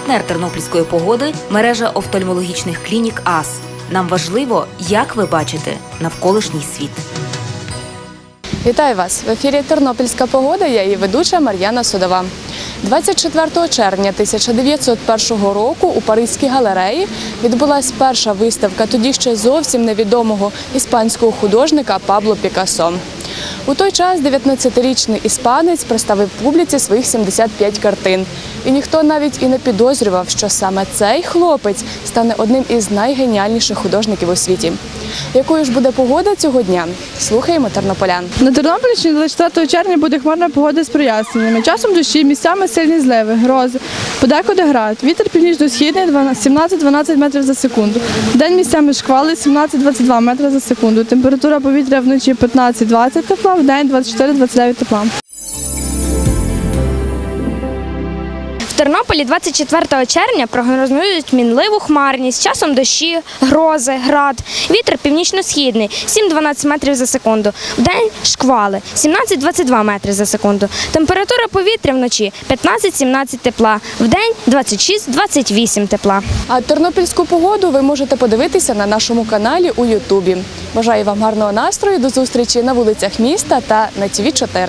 Партнер тернопільської погоди – мережа офтальмологічних клінік АС. Нам важливо, як ви бачите навколишній світ. Вітаю вас! В ефірі «Тернопільська погода», я її ведуча Мар'яна Судова. 24 червня 1901 року у Паризькій галереї відбулася перша виставка тоді ще зовсім невідомого іспанського художника Пабло Пікассо. У той час 19-річний іспанець представив публіці своїх 75 картин. І ніхто навіть і не підозрював, що саме цей хлопець стане одним із найгеніальніших художників у світі. Якою ж буде погода цього дня? Слухаємо тернополян. На Тернопільщині 24 червня буде хмарна погода з проясненнями. Часом дощі, місцями сильні зливи, грози, подекуди град. Вітер північно-східний 17-12 метрів за секунду. Вдень місцями шквали 17-22 метри за секунду. Температура повітря вночі 15-20 тепла, вдень 24-29 тепла. В Тернополі 24 червня прогнозують мінливу хмарність, часом дощі, грози, град. Вітер північно-східний 7-12 метрів за секунду. Вдень шквали 17-22 метри за секунду. Температура повітря вночі 15-17 тепла, вдень 26-28 тепла. А тернопільську погоду ви можете подивитися на нашому каналі у Ютубі. Бажаю вам гарного настрою, до зустрічі на вулицях міста та на ТВ4.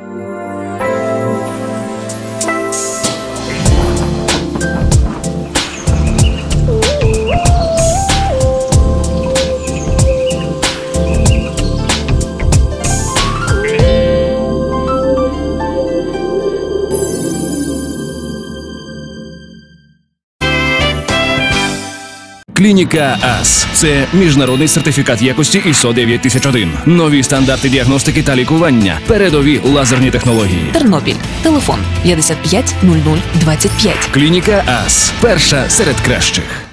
Клініка АС – це міжнародний сертифікат якості ISO 9001. Нові стандарти діагностики та лікування. Передові лазерні технології. Тернопіль. Телефон 55 00 25. Клініка АС – перша серед кращих.